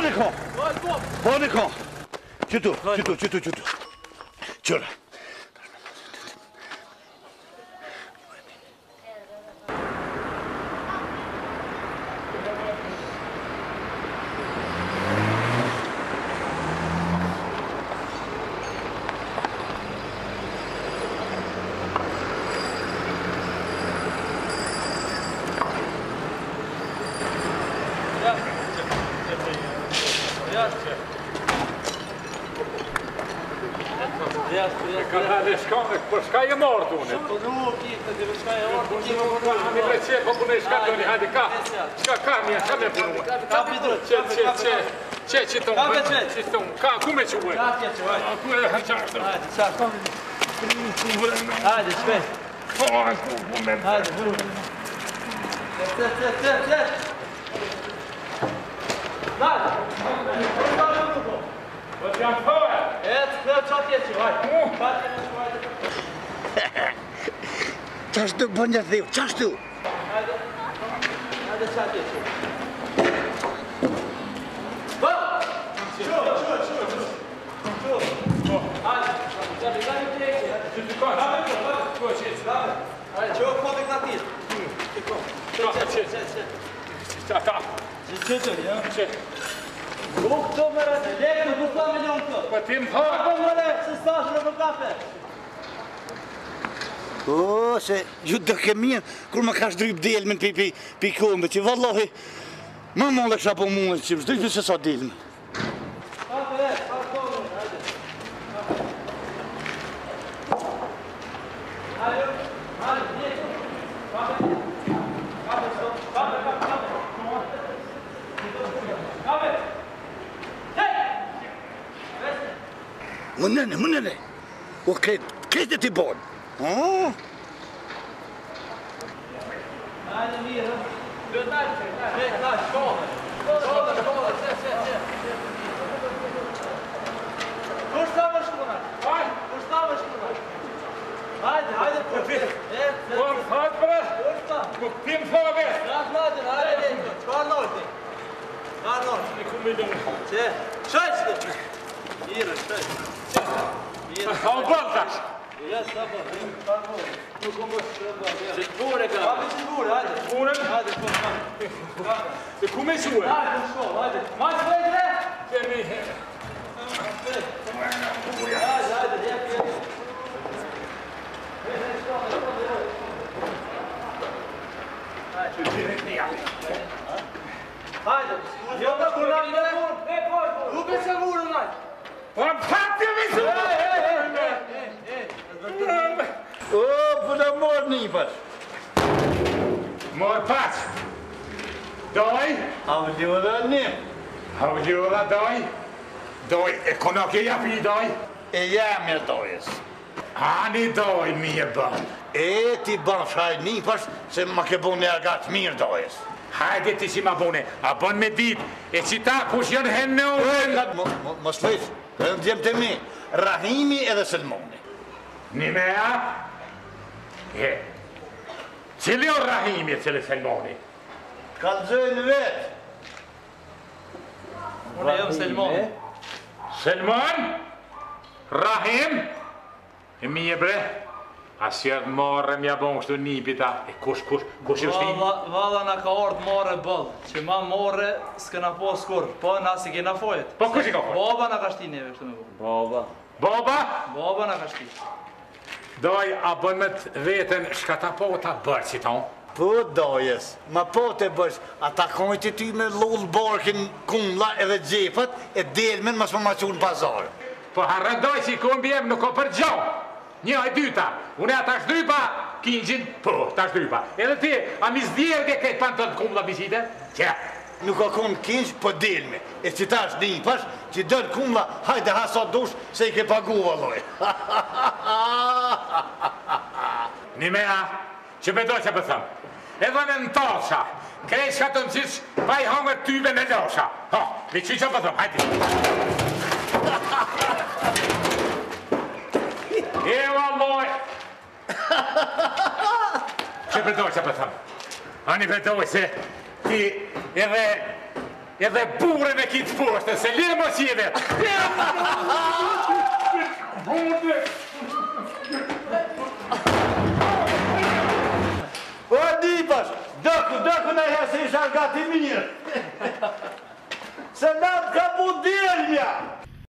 Monika! Monika! Çutu. Şöyle. Ska je mordu, ne? Mi vreće popune škatoni, hajde, kamija, kame punu. Če, čitom, kume ću uve. Hajde, sve. Hajde, budi. Sjed. Dalje. Wat gaan voor? Ett čatjeću, hajde. Çaştı bana diyor, çaştı. Hajde čatjeću. Hajde, čuo kodek na tir. Čet. Luk to me rade, lijek me busla miljonko. Pa tim for? Kako mole, se slažu na kafe. اوه جدا كمية كل ما كاش دريب ديل من بي كومبتي والله ما مالك شابو مول شي دريب بس صار ديل من مننا وكيت تبون اه Hajde mir. Nej, skål. Hvor stavar skorna? Hvor stavar skorna? Hajde. Kom, fart bara. Tim for väst. Raffladen, hajde. Skål. Det kommer igång. Kör. Ira, kör. Har bollar. Ja, sabbar. Nu kommer det. Tvåre kan. Ja, tvåre, hajde. Hajde, kom. Det kommer så. Hajde, skål, hajde. Mats, vad är det? Det är mig. Hajde, det är fint. Hajde. Jobba på landet. Hur blir det vorna? Vad fattar vi så? اوه بدا مورني بس Morpass. Doj. او دي ولا نيم Har du gjort doj? Doj, konak jag för doj? ايام يا دويس Han är doj med barn. ايتي بان فاي ني بس سما كبوني اغات مير دويس Hajde ti si ma bone, a bon me dit, e si ta kushjon henne och... مصليش ديم تمي رحيمي اذا سلموني Ni med? Till jag Rahimi till Selmani. قال زين ويت Hon är Selman. Selman? Rahim? Miebre? Asjer marrem jag bångst och nipita. Kurs just in. Valla na ka ardh marrë boll, që ma marrë s'kena po skur, po na si kena fojet. Po kush I ka fojt? Baba na ka shti neve kështu me bo. Baba na ka shti. Doj a bën me veten shka ta po ta bërë si ton. Po dojes, ma po të bësh, ata kojnë të ty me lull barkin, kumla edhe gjepët, e delmen mas më maqun pazar. Po harra doj si kombi jem nuk o për gjau. Një e dyta, unë e ta shdrypa, kingjin, po, ta shdrypa. Edhe ti, a mi zdjerë ke këtë panton të kumla bisite? Qe. Nuk ka konë kingjë, po delme. E që ta është një pash, që dërë kumla, hajde hasa dush, se I ke pagu valloj. Një mea, që bedoj që pëthëm. Edhe në në tasha, krej shka të nësis, pa I hangër tyve në lasha. Ha, mi që pëthëm, hajti. E valloj. Që bedoj që pëthëm. Ani bedoj se ti edhe edhe burën e kitë poshtë, se le mos jeve. O, Dipash, dëku në herë se isha gati mirë. Se natë ka bu delmja.